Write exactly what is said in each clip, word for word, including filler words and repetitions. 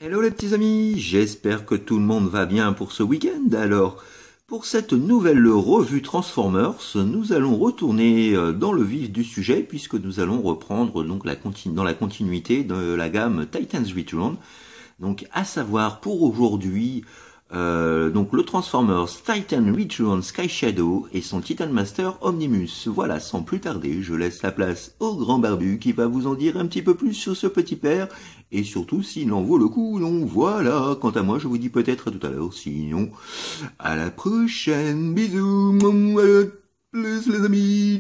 Hello les petits amis, j'espère que tout le monde va bien pour ce week-end. Alors, pour cette nouvelle revue Transformers, nous allons retourner dans le vif du sujet puisque nous allons reprendre donc la continu dans la continuité de la gamme Titans Return. Donc, à savoir pour aujourd'hui, euh, donc le Transformers Titan Return Sky Shadow et son Titan Master Omnimus. Voilà, sans plus tarder, je laisse la place au grand barbu qui va vous en dire un petit peu plus sur ce petit père et surtout s'il en vaut le coup ou non. Voilà, quant à moi, je vous dis peut-être à tout à l'heure, sinon à la prochaine. Bisous, plus les amis.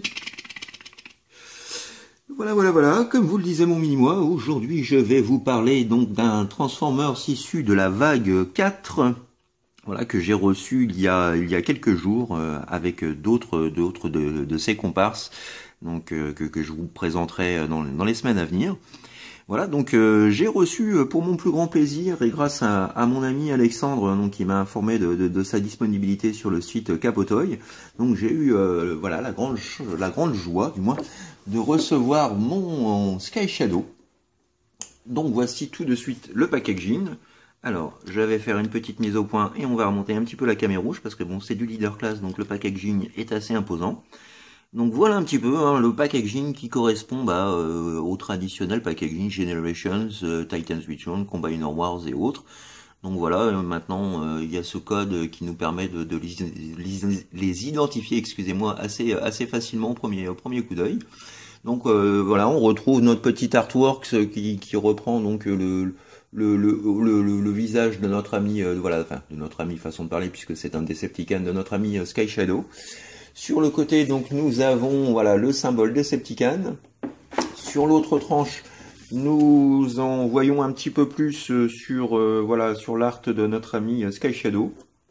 Voilà, voilà, voilà, comme vous le disait mon mini-moi, aujourd'hui je vais vous parler donc d'un Transformers issu de la vague quatre, voilà, que j'ai reçu il y a, il y a quelques jours euh, avec d'autres d'autres de, de ses comparses, donc euh, que, que je vous présenterai dans, dans les semaines à venir. Voilà, donc euh, j'ai reçu euh, pour mon plus grand plaisir et grâce à, à mon ami Alexandre, donc qui m'a informé de, de, de sa disponibilité sur le site Capotoy. Donc j'ai eu euh, voilà la grande la grande joie du moins de recevoir mon Sky Shadow. Donc voici tout de suite le packaging. Alors je vais faire une petite mise au point et on va remonter un petit peu la caméra rouge parce que bon c'est du leader class donc le packaging est assez imposant. Donc voilà un petit peu hein, le packaging qui correspond bah, euh, au traditionnel packaging Generations, euh, Titans Return, Combiner Wars et autres. Donc voilà, euh, maintenant euh, il y a ce code qui nous permet de, de les, les, les identifier, excusez-moi, assez assez facilement au premier au premier coup d'œil. Donc euh, voilà, on retrouve notre petit artwork qui, qui reprend donc le le, le, le, le, le visage de notre ami, euh, voilà, enfin de notre ami façon de parler puisque c'est un Decepticon de notre ami euh, Sky Shadow. Sur le côté, donc, nous avons voilà le symbole Decepticon. Sur l'autre tranche, nous en voyons un petit peu plus sur euh, voilà sur l'art de notre ami Sky Shadow.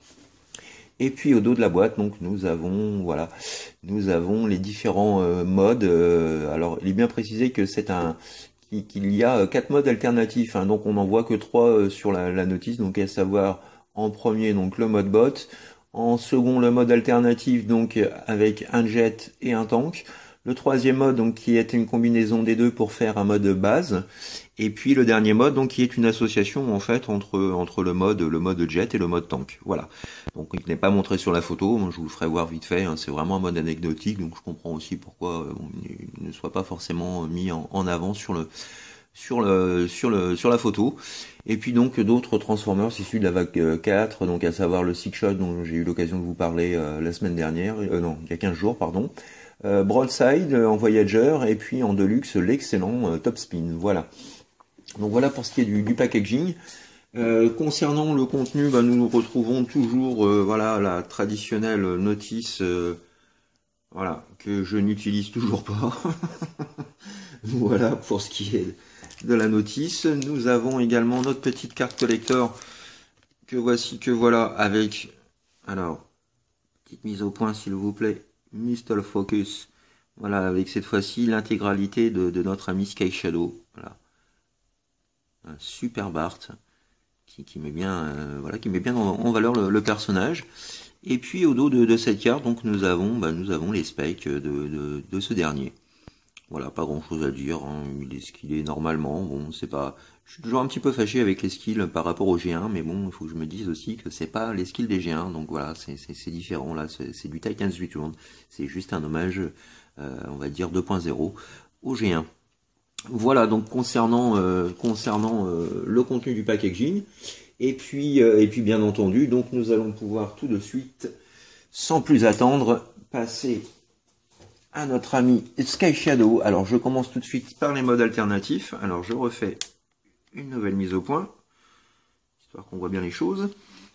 Et puis au dos de la boîte, donc nous avons voilà, nous avons les différents euh, modes. Euh, alors, il est bien précisé que c'est un qu'il y a quatre modes alternatifs, hein, donc on n'en voit que trois euh, sur la, la notice, donc à savoir en premier donc le mode bot. En second, le mode alternatif, donc avec un jet et un tank. Le troisième mode, donc qui est une combinaison des deux pour faire un mode base. Et puis le dernier mode, donc qui est une association en fait entre entre le mode le mode jet et le mode tank. Voilà. Donc il n'est pas montré sur la photo. Moi, je vous le ferai voir vite fait. Hein. C'est vraiment un mode anecdotique, donc je comprends aussi pourquoi euh, il ne soit pas forcément mis en, en avant sur le sur le sur le sur la photo. Et puis donc d'autres Transformers issus de la vague quatre, donc à savoir le Six Shot dont j'ai eu l'occasion de vous parler euh, la semaine dernière, euh, non, il y a quinze jours, pardon. Euh, Broadside euh, en Voyager et puis en Deluxe l'excellent euh, Top Spin. Voilà. Donc voilà pour ce qui est du, du packaging. Euh, concernant le contenu, bah, nous nous retrouvons toujours euh, voilà la traditionnelle notice, euh, voilà que je n'utilise toujours pas. Voilà pour ce qui est de la notice. Nous avons également notre petite carte collector que voici que voilà avec, alors petite mise au point s'il vous plaît, Mistle Focus, voilà avec cette fois-ci l'intégralité de, de notre ami Sky Shadow, voilà un super Bart qui, qui met bien euh, voilà qui met bien en, en valeur le, le personnage. Et puis au dos de, de cette carte donc nous avons bah, nous avons les specs de, de, de ce dernier. Voilà, pas grand chose à dire, hein. Il est ce qu'il est normalement, bon, c'est pas... Je suis toujours un petit peu fâché avec les skills par rapport au G un, mais bon, il faut que je me dise aussi que c'est pas les skills des G un, donc voilà, c'est différent, là, c'est du Titans Return, c'est juste un hommage, euh, on va dire deux point zéro, au G un. Voilà, donc concernant, euh, concernant euh, le contenu du packaging, et puis, euh, et puis bien entendu, donc nous allons pouvoir tout de suite, sans plus attendre, passer à notre ami Sky Shadow. Alors je commence tout de suite par les modes alternatifs. Alors je refais une nouvelle mise au point, histoire qu'on voit bien les choses.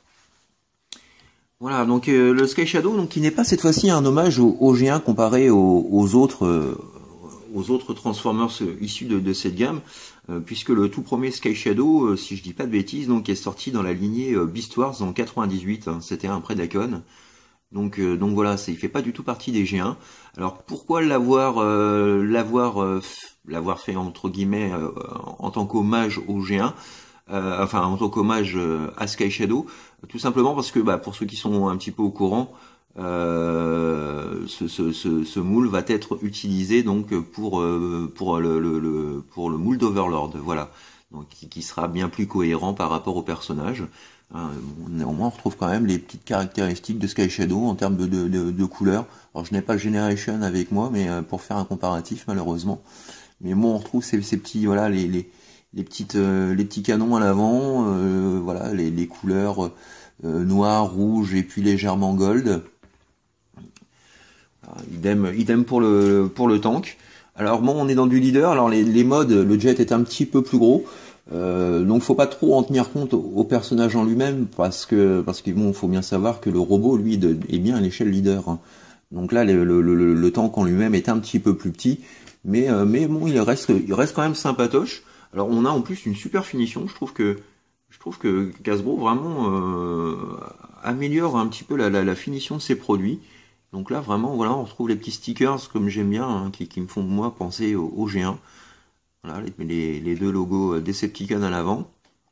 Voilà, donc euh, le Sky Shadow, donc qui n'est pas cette fois-ci un hommage au, au G un comparé aux, aux autres euh, aux autres Transformers issus de, de cette gamme, euh, puisque le tout premier Sky Shadow, euh, si je dis pas de bêtises, donc est sorti dans la lignée euh, Beast Wars en quatre-vingt-dix-huit. Hein, c'était un Predacon. Donc, euh, donc voilà, il fait pas du tout partie des G un. Alors pourquoi l'avoir euh, l'avoir euh, l'avoir fait entre guillemets euh, en tant qu'hommage au G un, euh, enfin en tant qu'hommage euh, à Sky Shadow, tout simplement parce que bah, pour ceux qui sont un petit peu au courant, euh, ce, ce, ce, ce moule va être utilisé donc pour euh, pour le, le, le pour le moule d'Overlord. Voilà. donc qui, qui sera bien plus cohérent par rapport au personnage. Hein, bon, néanmoins, on retrouve quand même les petites caractéristiques de Sky Shadow en termes de, de, de, de couleurs. Alors, je n'ai pas le Generation avec moi, mais euh, pour faire un comparatif, malheureusement. Mais bon, on retrouve ces, ces petits, voilà, les, les, les petites, euh, les petits canons à l'avant, euh, voilà, les, les couleurs euh, noir, rouge et puis légèrement gold. Alors, idem, idem pour le, pour le tank. Alors bon, on est dans du leader. Alors les, les modes, le jet est un petit peu plus gros. Euh, donc faut pas trop en tenir compte au, au personnage en lui-même parce que parce que bon, faut bien savoir que le robot lui de, est bien à l'échelle leader. Hein. Donc là le, le, le, le tank en lui-même est un petit peu plus petit, mais euh, mais bon il reste il reste quand même sympatoche. Alors on a en plus une super finition. Je trouve que je trouve que Hasbro vraiment euh, améliore un petit peu la, la, la finition de ses produits. Donc là vraiment voilà on retrouve les petits stickers comme j'aime bien hein, qui, qui me font moi penser au, au G un. Voilà, les, les deux logos Decepticon à l'avant.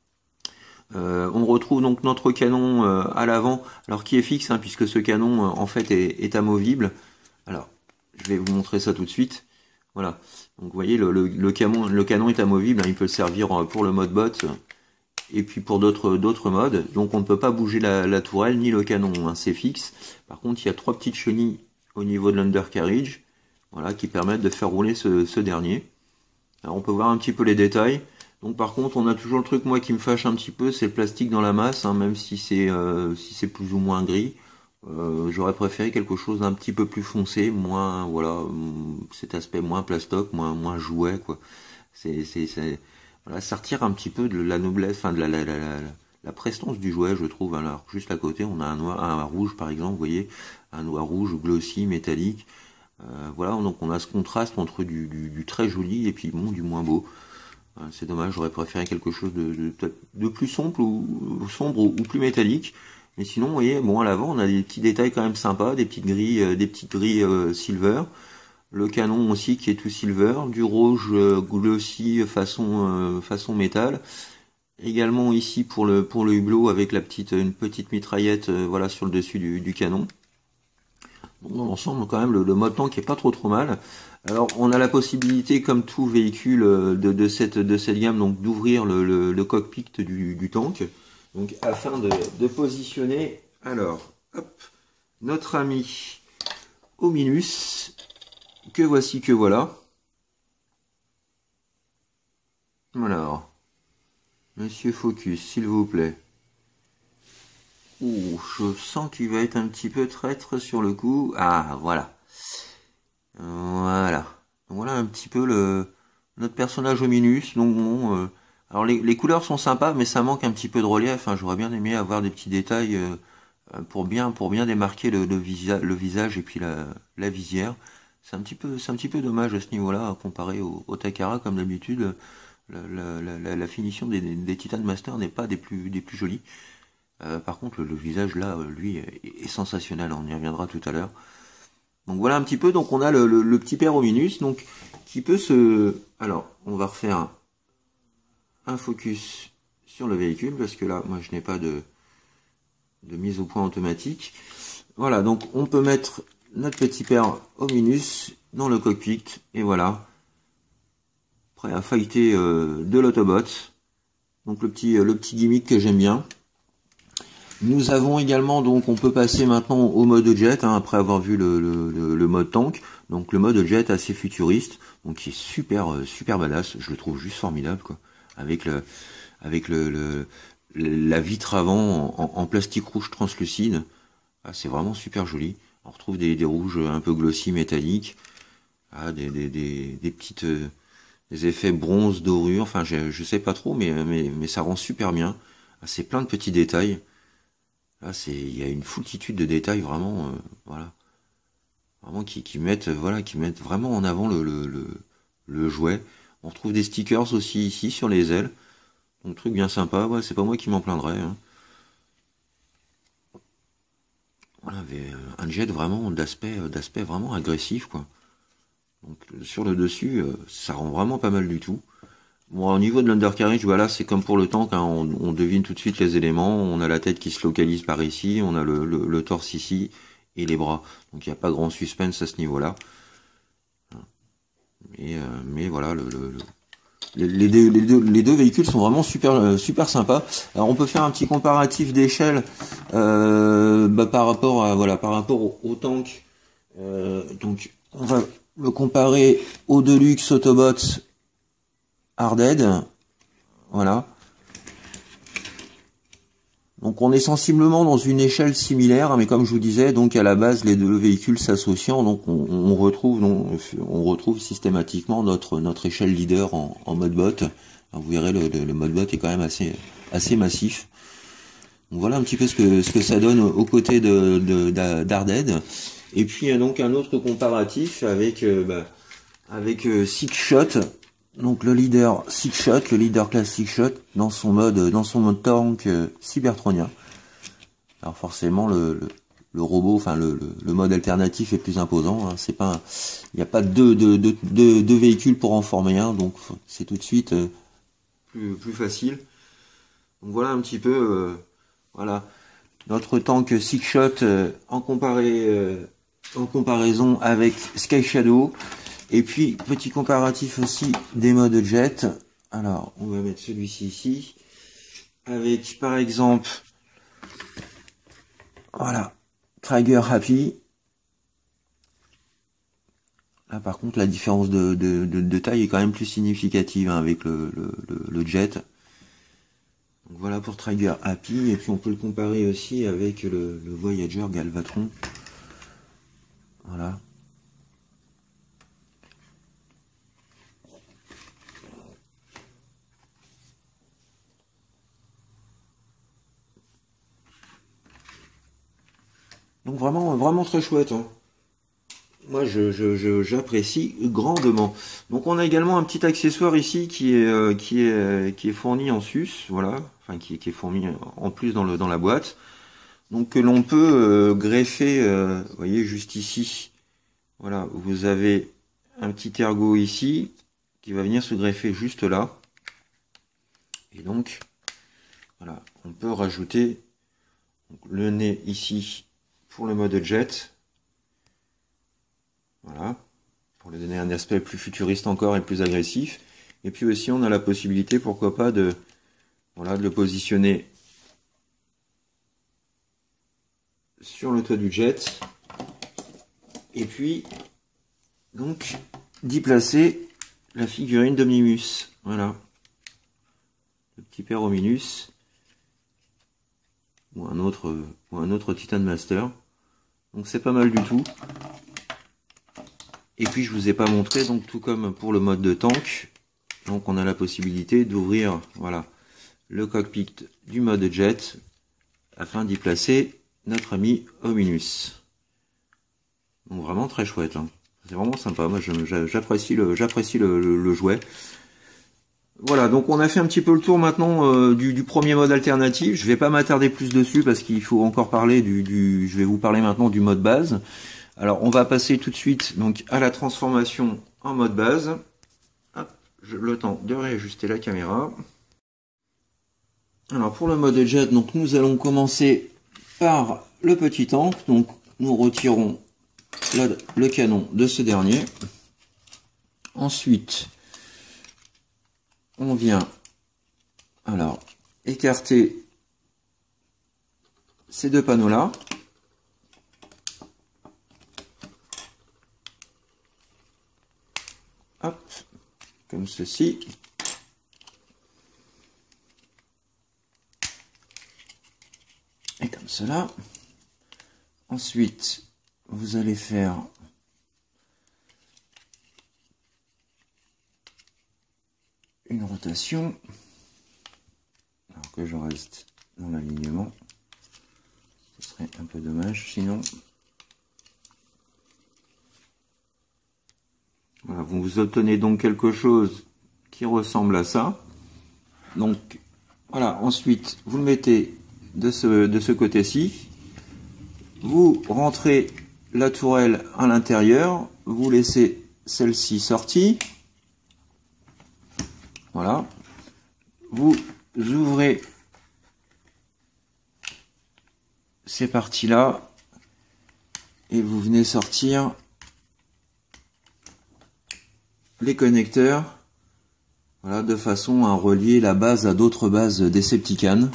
Euh, on retrouve donc notre canon euh, à l'avant, alors qui est fixe, hein, puisque ce canon euh, en fait est, est amovible. Alors, je vais vous montrer ça tout de suite. Voilà. Donc vous voyez, le, le, le, canon, le canon est amovible, hein, il peut servir pour le mode bot et puis pour d'autres d'autres modes. Donc on ne peut pas bouger la, la tourelle ni le canon, hein, c'est fixe. Par contre, il y a trois petites chenilles au niveau de l'undercarriage, voilà, qui permettent de faire rouler ce, ce dernier. Alors on peut voir un petit peu les détails. Donc par contre on a toujours le truc moi qui me fâche un petit peu, c'est le plastique dans la masse, hein, même si c'est euh, si c'est plus ou moins gris. Euh, J'aurais préféré quelque chose d'un petit peu plus foncé, moins voilà cet aspect moins plastoc, moins moins jouet quoi. C'est c'est voilà, ça retire un petit peu de la noblesse, enfin de la la, la, la, la prestance du jouet je trouve. Alors juste à côté on a un noir, un rouge par exemple, vous voyez, un noir rouge glossy métallique. Euh, voilà, donc on a ce contraste entre du, du, du très joli et puis bon, du moins beau. Euh, c'est dommage, j'aurais préféré quelque chose de, de, de plus sombre ou, ou sombre ou, ou plus métallique. Mais sinon, vous voyez, bon à l'avant, on a des petits détails quand même sympas, des petites grilles, euh, des petites grilles euh, silver. Le canon aussi qui est tout silver, du rouge euh, glossy façon euh, façon métal. Également ici pour le pour le hublot avec la petite une petite mitraillette euh, voilà sur le dessus du, du canon. Dans l'ensemble, quand même, le, le mode tank est pas trop trop mal. Alors, on a la possibilité, comme tout véhicule de, de cette de cette gamme, donc d'ouvrir le, le, le cockpit du, du tank. Donc, afin de, de positionner, alors, hop, notre ami Hominus, que voici, que voilà. Alors, Monsieur Focus, s'il vous plaît. Ouh, je sens qu'il va être un petit peu traître sur le coup. Ah, voilà. Voilà. Donc voilà un petit peu le notre personnage Hominus. Donc bon, euh, alors les, les couleurs sont sympas, mais ça manque un petit peu de relief. Hein. J'aurais bien aimé avoir des petits détails euh, pour bien pour bien démarquer le, le, visa, le visage et puis la, la visière. C'est un petit peu c'est un petit peu dommage à ce niveau-là comparé au, au Takara comme d'habitude. La, la, la, la finition des, des Titan Master n'est pas des plus des plus jolies. Euh, par contre, le, le visage là, lui, est, est sensationnel. On y reviendra tout à l'heure. Donc voilà un petit peu. Donc on a le, le, le petit père Hominus, donc qui peut se. Alors, on va refaire un, un focus sur le véhicule parce que là, moi, je n'ai pas de de mise au point automatique. Voilà. Donc on peut mettre notre petit père Hominus dans le cockpit et voilà, prêt à fighter euh, de l'Autobot. Donc le petit le petit gimmick que j'aime bien. Nous avons également, donc on peut passer maintenant au mode jet, hein, après avoir vu le, le, le mode tank. Donc le mode jet assez futuriste, donc qui est super super badass, je le trouve juste formidable quoi. Avec le avec le, le la vitre avant en, en plastique rouge translucide, ah, c'est vraiment super joli. On retrouve des, des rouges un peu glossy métalliques, ah, des, des, des, des petites euh, des effets bronze dorure, enfin je, je sais pas trop, mais mais mais ça rend super bien. Ah, c'est plein de petits détails. Là, c'est, il y a une foultitude de détails vraiment, euh, voilà, vraiment qui, qui mettent, voilà, qui mettent vraiment en avant le, le, le, le jouet. On retrouve des stickers aussi ici sur les ailes, donc truc bien sympa. Ouais, c'est pas moi qui m'en plaindrais. Hein. Voilà, un jet vraiment d'aspect, d'aspect vraiment agressif quoi. Donc sur le dessus, ça rend vraiment pas mal du tout. Bon, au niveau de l'undercarriage, voilà, c'est comme pour le tank, hein, on, on devine tout de suite les éléments. On a la tête qui se localise par ici, on a le, le, le torse ici et les bras. Donc il n'y a pas grand suspense à ce niveau-là. Mais, euh, mais voilà, le, le, les, les, deux, les, deux, les deux véhicules sont vraiment super super sympas. Alors on peut faire un petit comparatif d'échelle euh, bah, par rapport à voilà par rapport au, au tank. Euh, donc on va le comparer au Deluxe Autobots Hardhead. Voilà. Donc on est sensiblement dans une échelle similaire, mais comme je vous disais, donc à la base les deux véhicules s'associant, donc on, on retrouve donc, on retrouve systématiquement notre notre échelle leader en, en mode bot. Alors vous verrez le, le, le mode bot est quand même assez assez massif. Donc voilà un petit peu ce que ce que ça donne aux côtés de, de, de d'Hardhead. Et puis il y a donc un autre comparatif avec euh, bah, avec euh, Six Shot. Donc le leader Six Shot, le leader class Six Shot dans son mode dans son mode tank euh, cybertronien. Alors forcément le, le, le robot, enfin le, le, le mode alternatif est plus imposant. Hein. C'est pas, il n'y a pas deux, deux, deux, deux, deux véhicules pour en former un, donc c'est tout de suite euh, plus plus facile. Donc voilà un petit peu, euh, voilà notre tank Six Shot euh, en comparé euh, en comparaison avec Sky Shadow. Et puis, petit comparatif aussi des modes jet. Alors, on va mettre celui-ci ici. Avec, par exemple, voilà, Trigger Happy. Là, par contre, la différence de, de, de, de taille est quand même plus significative hein, avec le, le, le, le jet. Donc voilà pour Trigger Happy. Et puis, on peut le comparer aussi avec le, le Voyager Galvatron. Voilà. Donc vraiment, vraiment très chouette. Hein. Moi, je, je, je, j'apprécie grandement. Donc, on a également un petit accessoire ici qui est, euh, qui est, euh, qui est fourni en sus, voilà, enfin qui, qui est fourni en plus dans le, dans la boîte. Donc, que l'on peut euh, greffer, euh, vous voyez, juste ici. Voilà, vous avez un petit ergot ici qui va venir se greffer juste là. Et donc, voilà, on peut rajouter donc, le nez ici. Pour le mode jet, voilà, pour lui donner un aspect plus futuriste encore et plus agressif. Et puis aussi, on a la possibilité, pourquoi pas, de, voilà, de le positionner sur le toit du jet. Et puis, donc, d'y placer la figurine d'Omnimus. Voilà, le petit père Omnimus ou un autre, ou un autre Titan Master. Donc c'est pas mal du tout. Et puis je vous ai pas montré, donc tout comme pour le mode de tank, donc on a la possibilité d'ouvrir voilà le cockpit du mode jet afin d'y placer notre ami Omnimus. Donc vraiment très chouette. Hein. C'est vraiment sympa. Moi j'apprécie le j'apprécie le, le, le jouet. Voilà, donc on a fait un petit peu le tour maintenant euh, du, du premier mode alternatif. Je vais pas m'attarder plus dessus parce qu'il faut encore parler du, du... Je vais vous parler maintenant du mode base. Alors on va passer tout de suite donc à la transformation en mode base. Hop, je, le temps de réajuster la caméra. Alors pour le mode jet, donc nous allons commencer par le petit tank. Donc nous retirons le, le canon de ce dernier. Ensuite, on vient alors écarter ces deux panneaux là. Hop, comme ceci. Et comme cela. Ensuite, vous allez faire une rotation, alors que je reste dans l'alignement, ce serait un peu dommage sinon. Voilà, vous, vous obtenez donc quelque chose qui ressemble à ça. Donc voilà, ensuite vous le mettez de ce, de ce côté-ci, vous rentrez la tourelle à l'intérieur, vous laissez celle-ci sortie. Voilà, vous ouvrez ces parties-là et vous venez sortir les connecteurs. Voilà, de façon à relier la base à d'autres bases Decepticons.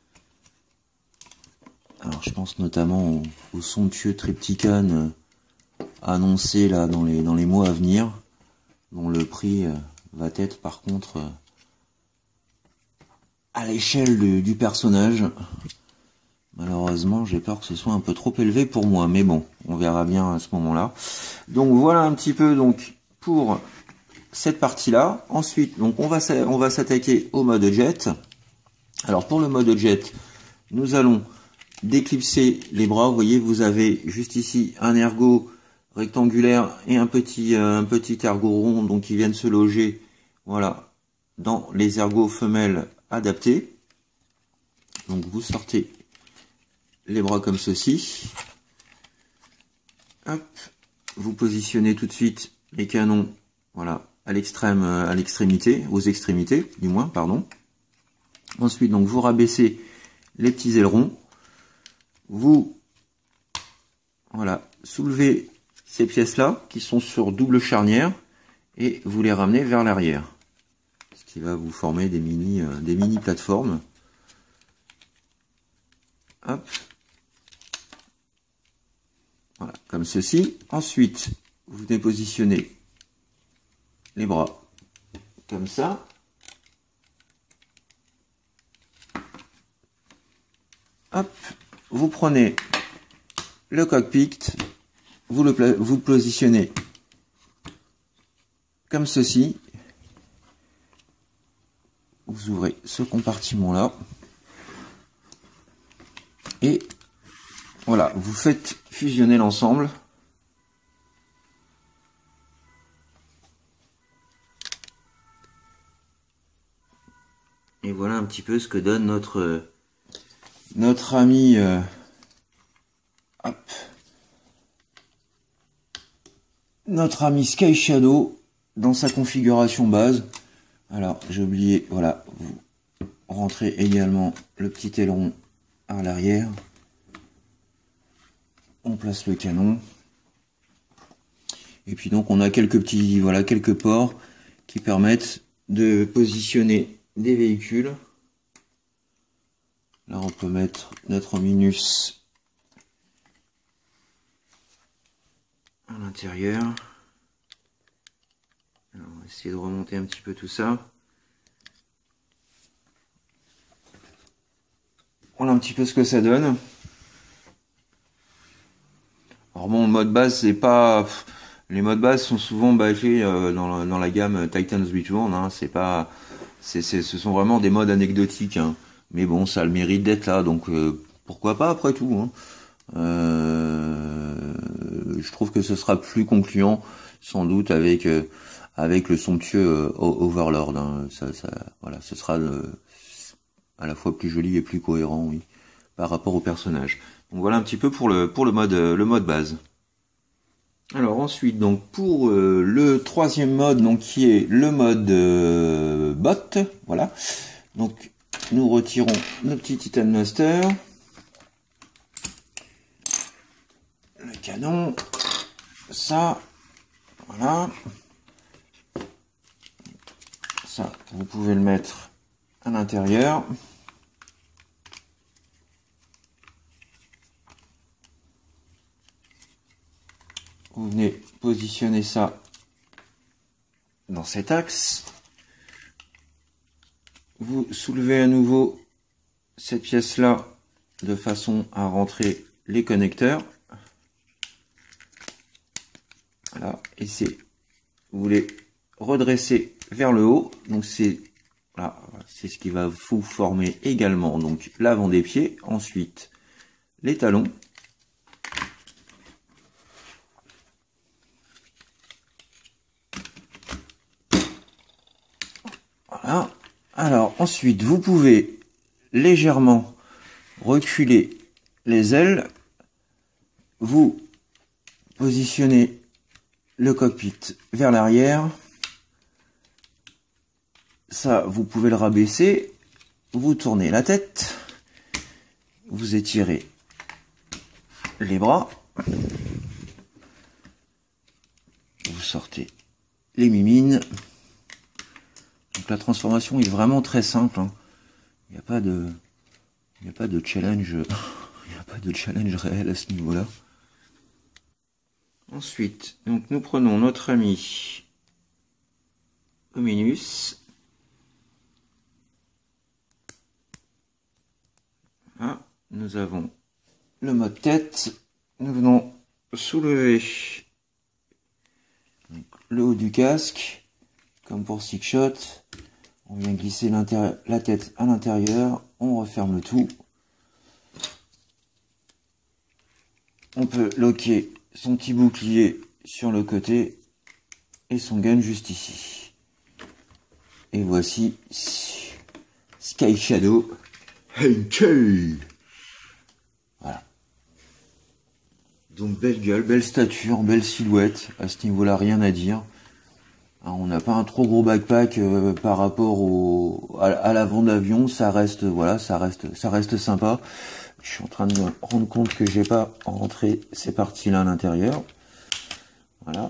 Alors je pense notamment au, au somptueux Triptychon euh, annoncé là dans les, dans les mois à venir, dont le prix euh, va être par contre euh, à l'échelle du, du personnage. Malheureusement, j'ai peur que ce soit un peu trop élevé pour moi, mais bon, on verra bien à ce moment-là. Donc voilà un petit peu donc pour cette partie-là. Ensuite, donc on va on va s'attaquer au mode jet. Alors pour le mode jet, nous allons déclipser les bras. Vous voyez, vous avez juste ici un ergot rectangulaire et un petit euh, un petit ergot rond, donc qui viennent se loger, voilà, dans les ergots femelles adaptés. Donc vous sortez les bras comme ceci. Hop, vous positionnez tout de suite les canons, voilà, à l'extrême, à l'extrémité, aux extrémités, du moins, pardon. Ensuite, donc vous rabaissez les petits ailerons. Vous, voilà, soulevez ces pièces-là qui sont sur double charnière et vous les ramenez vers l'arrière, ce qui va vous former des mini, euh, des mini plateformes. Hop. Voilà, comme ceci. Ensuite, vous dépositionnez les bras comme ça. Hop, vous prenez le cockpit, vous le, vous le positionnez comme ceci. Vous ouvrez ce compartiment-là. Et voilà, vous faites fusionner l'ensemble. Et voilà un petit peu ce que donne notre notre ami euh, hop, notre ami Sky Shadow dans sa configuration base. Alors j'ai oublié, voilà, vous rentrez également le petit aileron à l'arrière. On place le canon. Et puis donc on a quelques petits, voilà, quelques ports qui permettent de positionner des véhicules. Là on peut mettre notre Minus à l'intérieur. On va essayer de remonter un petit peu tout ça. Voilà un petit peu ce que ça donne. Alors bon, le mode base, c'est pas... Les modes base sont souvent basés euh, dans, la, dans la gamme Titans Return, hein. C'est pas... c'est c'est ce sont vraiment des modes anecdotiques, hein. Mais bon, ça a le mérite d'être là, donc euh, pourquoi pas après tout, hein. Euh, je trouve que ce sera plus concluant, sans doute, avec euh, avec le somptueux euh, Overlord, hein. Ça, ça, voilà, ce sera euh, à la fois plus joli et plus cohérent, oui, par rapport au personnage. Donc voilà un petit peu pour le pour le mode le mode base. Alors ensuite, donc pour euh, le troisième mode, donc qui est le mode euh, bot, voilà. Donc nous retirons nos petits Titan Master, le canon, ça, voilà. Ça, vous pouvez le mettre à l'intérieur. Vous venez positionner ça dans cet axe. Vous soulevez à nouveau cette pièce-là de façon à rentrer les connecteurs. Voilà, et c'est, vous les redressez vers le haut. Donc c'est voilà, c'est ce qui va vous former également donc l'avant des pieds. Ensuite, les talons. Voilà. Alors ensuite, vous pouvez légèrement reculer les ailes. Vous positionnez le cockpit vers l'arrière. Ça, vous pouvez le rabaisser. Vous tournez la tête. Vous étirez les bras. Vous sortez les mimines. Donc la transformation est vraiment très simple, hein. Il n'y a pas de, il n'y a pas de challenge, il n'y a pas de challenge réel à ce niveau-là. Ensuite, donc nous prenons notre ami Hominus. Ah, nous avons le mode tête. Nous venons soulever donc, le haut du casque, comme pour Six Shot. On vient glisser la tête à l'intérieur, on referme le tout. On peut loquer son petit bouclier sur le côté et son gun juste ici. Et voici Sky Shadow Henkel. Voilà. Donc belle gueule, belle stature, belle silhouette. À ce niveau-là, rien à dire. On n'a pas un trop gros backpack euh, par rapport au, à, à l'avant d'avion, ça reste, voilà, ça reste, ça reste sympa. Je suis en train de me rendre compte que j'ai pas rentré ces parties-là à l'intérieur. Voilà.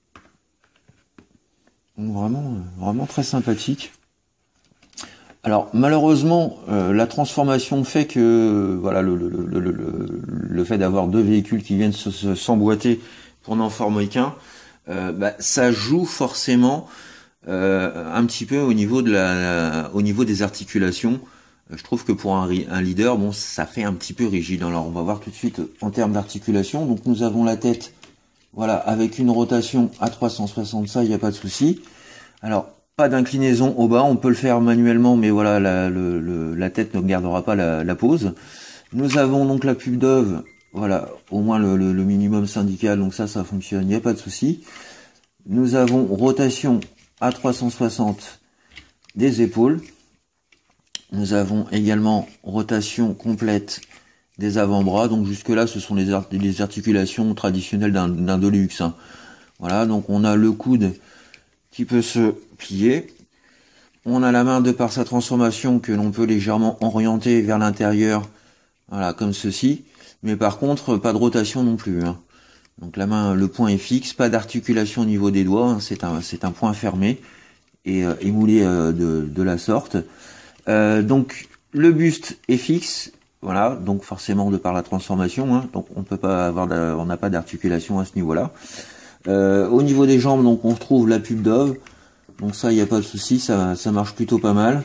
Donc vraiment, vraiment très sympathique. Alors malheureusement, euh, la transformation fait que, voilà, le, le, le, le, le, le fait d'avoir deux véhicules qui viennent s'emboîter pour n'en former qu'un. Euh, bah, ça joue forcément euh, un petit peu au niveau de la, la au niveau des articulations. Euh, je trouve que pour un, un leader, bon, ça fait un petit peu rigide. Alors on va voir tout de suite en termes d'articulation. Donc nous avons la tête, voilà, avec une rotation à trois cent soixante, ça, il n'y a pas de souci. Alors pas d'inclinaison au bas, on peut le faire manuellement, mais voilà, la, le, le, la tête ne gardera pas la, la pose. Nous avons donc la pub Dove. Voilà, au moins le, le, le minimum syndical, donc ça, ça fonctionne, il n'y a pas de souci. Nous avons rotation à trois cent soixante des épaules. Nous avons également rotation complète des avant-bras. Donc jusque là, ce sont les, art les articulations traditionnelles d'un Deluxe, hein. Voilà, donc on a le coude qui peut se plier. On a la main de par sa transformation que l'on peut légèrement orienter vers l'intérieur. Voilà, comme ceci. Mais par contre, pas de rotation non plus, hein. Donc la main, le point est fixe, pas d'articulation au niveau des doigts, hein. C'est un, c'est un point fermé et euh, émoulé euh, de, de la sorte. Euh, donc le buste est fixe, voilà. Donc forcément de par la transformation, hein. Donc on peut pas avoir, on n'a pas d'articulation à ce niveau-là. Euh, au niveau des jambes, donc on retrouve la pub Dove. Donc ça, il n'y a pas de souci, ça, ça marche plutôt pas mal.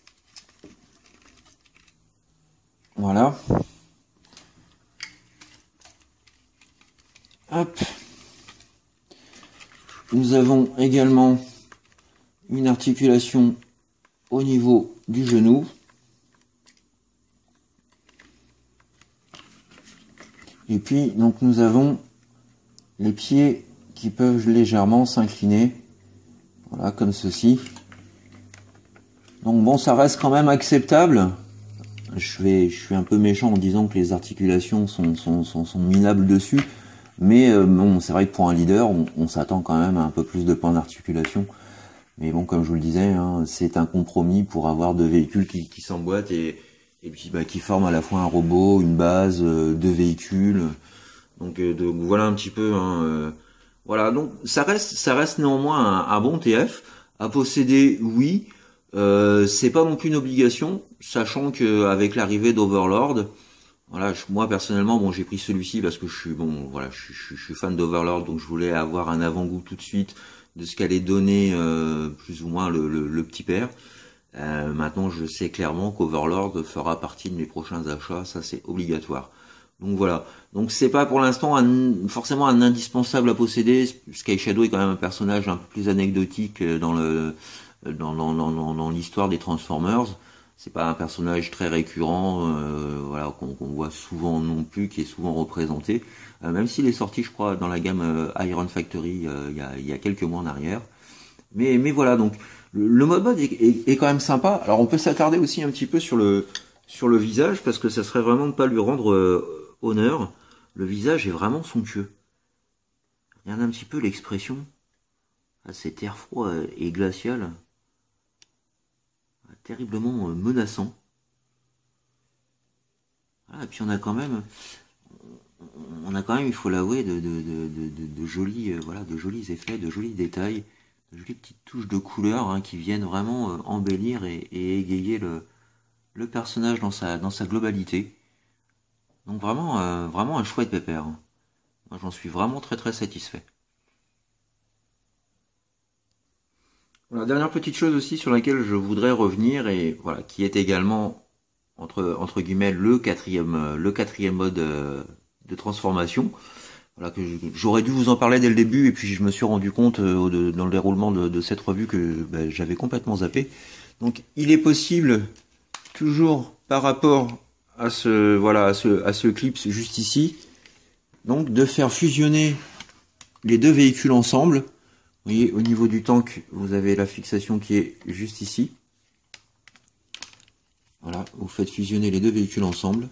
Voilà. Hop. Nous avons également une articulation au niveau du genou. Et puis, donc, nous avons les pieds qui peuvent légèrement s'incliner. Voilà, comme ceci. Donc bon, ça reste quand même acceptable. Je vais, je suis un peu méchant en disant que les articulations sont, sont, sont, sont minables dessus. Mais euh, bon, c'est vrai que pour un leader, on, on s'attend quand même à un peu plus de points d'articulation. Mais bon, comme je vous le disais, hein, c'est un compromis pour avoir deux véhicules qui, qui s'emboîtent et, et puis bah, qui forment à la fois un robot, une base, euh, deux véhicules. Donc, euh, donc voilà un petit peu. Hein, euh, voilà, donc ça reste, ça reste néanmoins un, un bon T F à posséder. Oui, euh, c'est pas non plus une obligation, sachant que avec l'arrivée d'Overlord. Voilà, je, moi personnellement, bon, j'ai pris celui-ci parce que je suis bon, voilà, je, je, je suis fan d'Overlord, donc je voulais avoir un avant-goût tout de suite de ce qu'allait donner euh, plus ou moins le, le, le petit père. Euh, maintenant, je sais clairement qu'Overlord fera partie de mes prochains achats, ça c'est obligatoire. Donc voilà, donc c'est pas pour l'instant un, forcément un indispensable à posséder. Sky Shadow est quand même un personnage un peu plus anecdotique dans le dans dans dans, dans, dans l'histoire des Transformers. C'est pas un personnage très récurrent, euh, voilà, qu'on qu'on voit souvent non plus, qui est souvent représenté, euh, même s'il est sorti, je crois, dans la gamme euh, Iron Factory euh, il, y a, il y a quelques mois en arrière. Mais, mais voilà, donc le, le mode mode est, est, est quand même sympa. Alors on peut s'attarder aussi un petit peu sur le sur le visage, parce que ça serait vraiment de pas lui rendre euh, honneur. Le visage est vraiment somptueux. Regardez un petit peu l'expression. Ah, cet air froid et glacial. Terriblement menaçant. Voilà, et puis on a quand même, on a quand même, il faut l'avouer, de, de, de, de, de jolis, euh, voilà, de jolis effets, de jolis détails, de jolies petites touches de couleur hein, qui viennent vraiment euh, embellir et, et égayer le, le personnage dans sa, dans sa globalité. Donc vraiment, euh, vraiment un chouette pépère. Hein. Moi j'en suis vraiment très très satisfait. Voilà, dernière petite chose aussi sur laquelle je voudrais revenir et voilà, qui est également entre entre guillemets le quatrième le quatrième mode euh, de transformation. Voilà que j'aurais dû vous en parler dès le début et puis je me suis rendu compte euh, de, dans le déroulement de, de cette revue que bah, j'avais complètement zappé. Donc il est possible toujours par rapport à ce voilà à ce à ce clip juste ici, donc de faire fusionner les deux véhicules ensemble. Vous voyez, au niveau du tank, vous avez la fixation qui est juste ici. Voilà, vous faites fusionner les deux véhicules ensemble.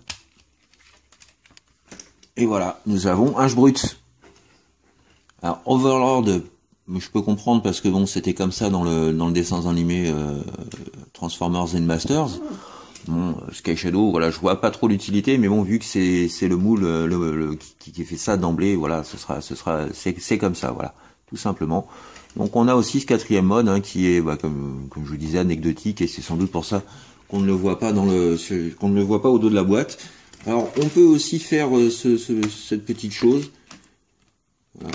Et voilà, nous avons un brut. Alors, Overlord, je peux comprendre parce que bon, c'était comme ça dans le dans le dessin animé euh, Transformers and Masters. Bon, Sky Shadow, voilà, je vois pas trop l'utilité, mais bon, vu que c'est c'est le moule le, le, le, qui, qui fait ça d'emblée, voilà, ce sera ce sera c'est c'est comme ça, voilà, tout simplement. Donc on a aussi ce quatrième mode hein, qui est, bah, comme comme je vous disais, anecdotique et c'est sans doute pour ça qu'on ne le voit pas dans le qu'on ne le voit pas au dos de la boîte. Alors on peut aussi faire euh, ce, ce, cette petite chose. Voilà.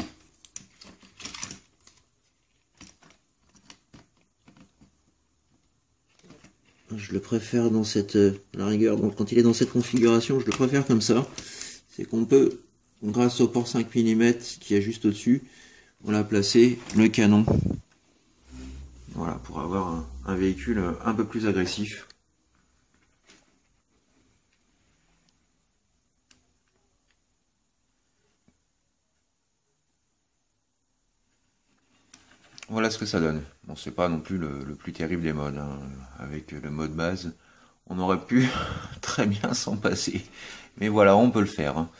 Je le préfère dans cette euh, la rigueur. Donc quand il est dans cette configuration, je le préfère comme ça. C'est qu'on peut, grâce au port cinq millimètres qui est juste au-dessus, on a placé le canon. Voilà, pour avoir un, un véhicule un peu plus agressif. Voilà ce que ça donne. Bon, c'est pas non plus le, le plus terrible des modes. Hein. Avec le mode base, on aurait pu très bien s'en passer. Mais voilà, on peut le faire. Hein.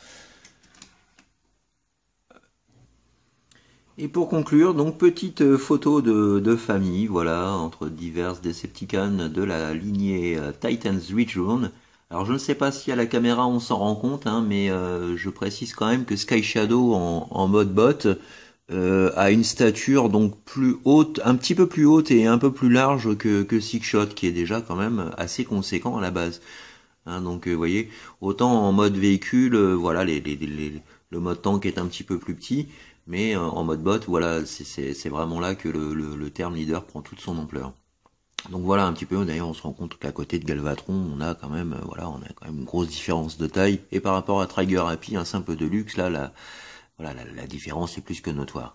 Et pour conclure, donc petite photo de, de famille, voilà, entre divers Decepticons de la lignée euh, Titans Return. Alors je ne sais pas si à la caméra on s'en rend compte, hein, mais euh, je précise quand même que Sky Shadow en, en mode bot euh, a une stature donc plus haute, un petit peu plus haute et un peu plus large que, que Six Shot, qui est déjà quand même assez conséquent à la base. Hein, donc vous euh, voyez, autant en mode véhicule, euh, voilà, les, les, les, le mode tank est un petit peu plus petit. Mais euh, en mode bot, voilà, c'est vraiment là que le, le, le terme leader prend toute son ampleur. Donc voilà un petit peu, d'ailleurs on se rend compte qu'à côté de Galvatron, on a quand même, euh, voilà, on a quand même une grosse différence de taille. Et par rapport à Trigger Happy, un simple de luxe, là, la, voilà, la, la différence est plus que notoire.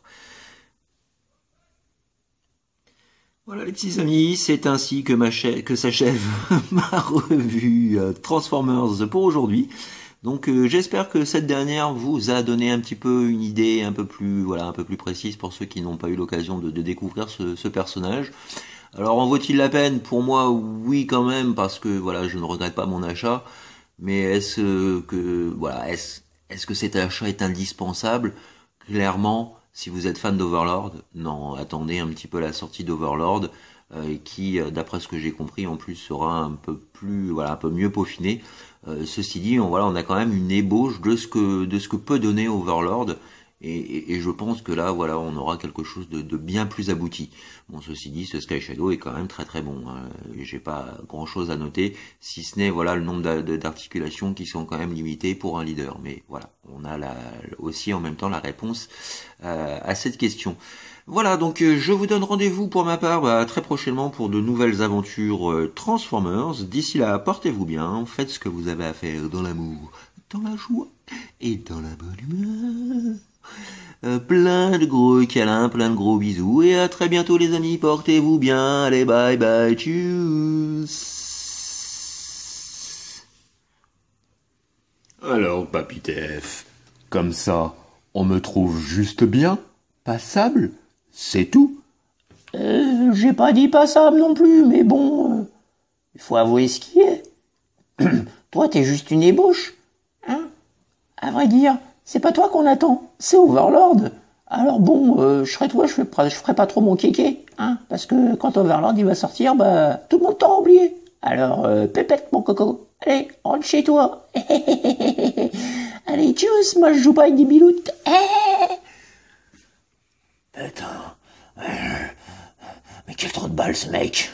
Voilà les petits amis, c'est ainsi que, que s'achève ma revue euh, Transformers pour aujourd'hui. Donc euh, j'espère que cette dernière vous a donné un petit peu une idée un peu plus voilà un peu plus précise pour ceux qui n'ont pas eu l'occasion de, de découvrir ce, ce personnage. Alors en vaut-il la peine? Pour moi oui quand même, parce que voilà, je ne regrette pas mon achat. Mais est-ce que voilà, est-ce est-ce que cet achat est indispensable? Clairement, si vous êtes fan d'Overlord, non, attendez un petit peu la sortie d'Overlord, euh, qui, d'après ce que j'ai compris, en plus sera un peu plus, voilà, un peu mieux peaufiné. Euh, ceci dit, on, voilà, on a quand même une ébauche de ce que de ce que peut donner Overlord, et, et, et je pense que là, voilà, on aura quelque chose de, de bien plus abouti. Bon, ceci dit, ce Sky Shadow est quand même très très bon. Hein. J'ai pas grand chose à noter, si ce n'est voilà le nombre d'articulations qui sont quand même limitées pour un leader. Mais voilà, on a la, aussi en même temps la réponse euh, à cette question. Voilà, donc euh, je vous donne rendez-vous pour ma part bah, très prochainement pour de nouvelles aventures euh, Transformers. D'ici là, portez-vous bien, faites ce que vous avez à faire dans l'amour, dans la joie et dans la bonne humeur. Euh, plein de gros câlins, plein de gros bisous et à très bientôt les amis, portez-vous bien, allez bye bye, tchuss. Alors, Papitef, comme ça, on me trouve juste bien, passable, c'est tout. Euh, j'ai pas dit passable non plus, mais bon, euh, il faut avouer ce qui est. Toi, t'es juste une ébauche, hein. À vrai dire, c'est pas toi qu'on attend, c'est Overlord. Alors bon, euh, je serais toi, je ferais, je ferais pas trop mon kéké, hein, parce que quand Overlord il va sortir, bah tout le monde t'aura oublié. Alors, euh, pépette mon coco, allez, rentre chez toi. Allez, tchuss, moi je joue pas avec des biloutes. Putain. Quel trou de balle, ce mec.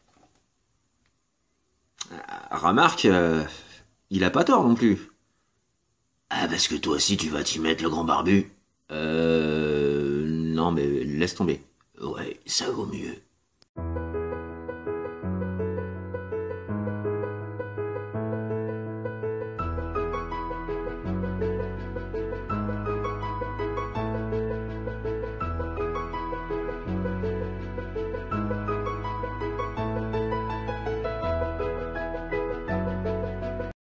Remarque, euh, il a pas tort non plus. Ah, parce que toi aussi, tu vas t'y mettre, le grand barbu. Euh... Non, mais laisse tomber. Ouais, ça vaut mieux.